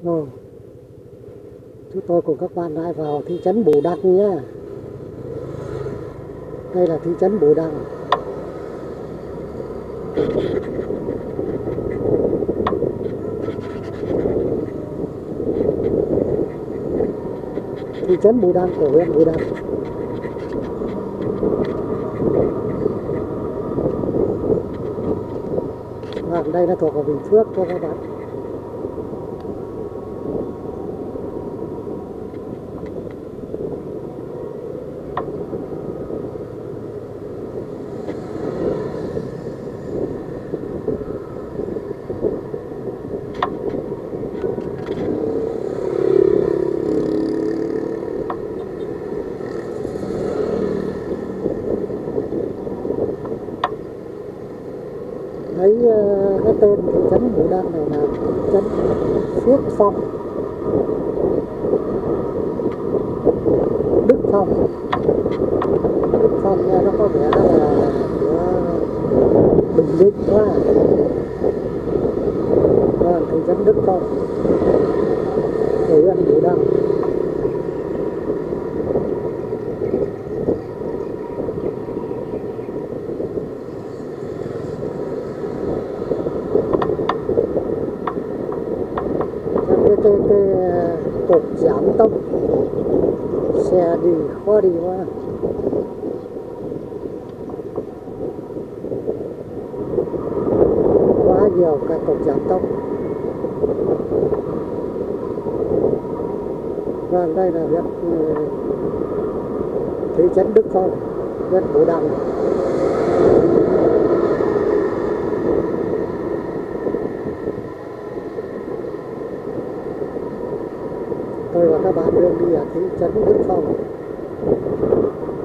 Rồi, chúng tôi cùng các bạn lại vào thị trấn Bù Đăng nhé. Đây là thị trấn Bù Đăng. Thị trấn Bù Đăng của huyện Bù Đăng. Và đây là thuộc vào Bình Phước cho các bạn. Đấy, cái tên thị trấn Bù Đăng này là thị trấn Phước Phong, Đức Phong. Đức Phong nghe nó có vẻ là của Bình Định quá. Vâng, thị trấn Đức Phong của huyện Bù Đăng. Cái cột giảm tốc xe đi khó đi quá, quá nhiều cái cột giảm tốc. Và đây là huyện thị trấn Đức Phong, huyện Bù Đăng. Tôi và các bạn đang đi ở thị trấn Đức Phong.